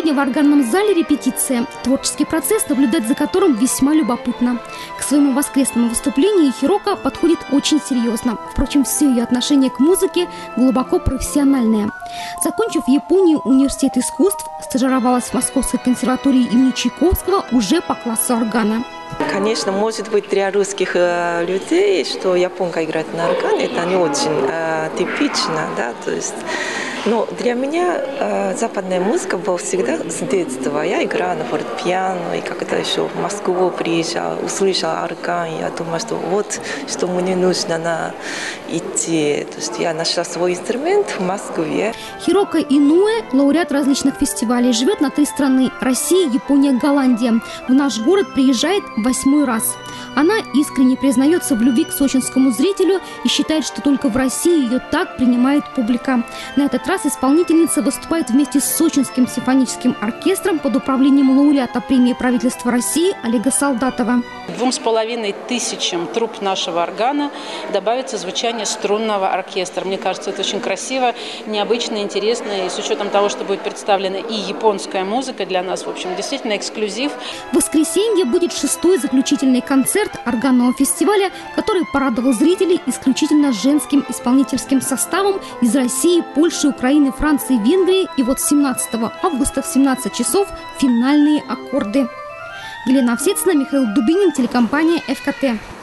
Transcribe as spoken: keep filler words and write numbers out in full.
Сегодня в органном зале репетиция, творческий процесс, наблюдать за которым весьма любопытно. К своему воскресному выступлению Хирока подходит очень серьезно. Впрочем, все ее отношение к музыке глубоко профессиональное. Закончив в Японии университет искусств, стажировалась в Московской консерватории имени Чайковского уже по классу органа. Конечно, может быть, для русских э, людей, что японка играет на органе, это не очень э, типично, да, то есть. Но для меня э, западная музыка была всегда с детства. Я играла на фортепиано, и когда еще в Москву приезжала, услышала орган, я думала, что вот, что мне нужно на идти. То есть я нашла свой инструмент в Москве. Хирока Инуэ – лауреат различных фестивалей, живет на три страны – Россия, Япония, Голландия. В наш город приезжает восьмой раз. Она искренне признается в любви к сочинскому зрителю и считает, что только в России ее так принимает публика. На этот раз исполнительница выступает вместе с Сочинским симфоническим оркестром под управлением лауреата премии правительства России Олега Солдатова. Двум с половиной тысячам труб нашего органа добавится звучание струнного оркестра. Мне кажется, это очень красиво, необычно, интересно. И с учетом того, что будет представлена и японская музыка, для нас, в общем, действительно эксклюзив. В воскресенье будет шестой заключительный концерт органного фестиваля, который порадовал зрителей исключительно женским исполнительским составом из России, Польши, Украины, Франции, Венгрии. И вот семнадцатого августа в семнадцать часов финальные аккорды. Елена Овсецина, Михаил Дубинин, телекомпания эф ка тэ.